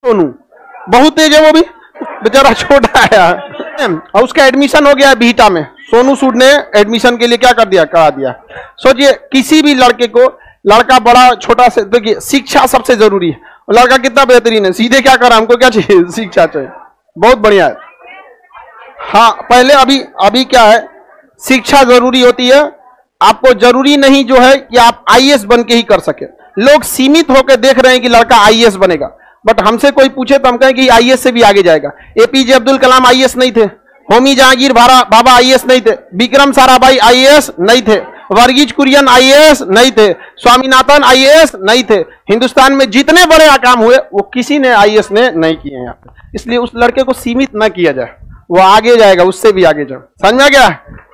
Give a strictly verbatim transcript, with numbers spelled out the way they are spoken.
सोनू बहुत तेज है, वो भी बेचारा छोटा है और उसका एडमिशन हो गया है बीटा में। सोनू सूद ने एडमिशन के लिए क्या कर दिया, करा दिया। सोचिए किसी भी लड़के को, लड़का बड़ा छोटा से, देखिए शिक्षा सबसे जरूरी है। लड़का कितना बेहतरीन है, सीधे क्या करा, हमको क्या चाहिए, शिक्षा चाहिए, बहुत बढ़िया है। हाँ पहले अभी अभी क्या है, शिक्षा जरूरी होती है। आपको जरूरी नहीं जो है कि आप आई ए एस बन के ही कर सके। लोग सीमित होकर देख रहे हैं कि लड़का आई ए एस बनेगा, बट हमसे कोई पूछे तो हम कहें कि आई ए एस से भी आगे जाएगा। A P J Abdul Kalam I A S नहीं थे, Homi Jehangir Bhabha I A S नहीं थे, Vikram Sarabhai I A S नहीं थे, Verghese Kurien I A S नहीं थे, स्वामीनाथन आई ए एस नहीं थे। हिंदुस्तान में जितने बड़े काम हुए वो किसी ने आई ए एस ने नहीं किए यहाँ पे। इसलिए उस लड़के को सीमित न किया जाए, वो आगे जाएगा, उससे भी आगे जाए। समझ में आ गया?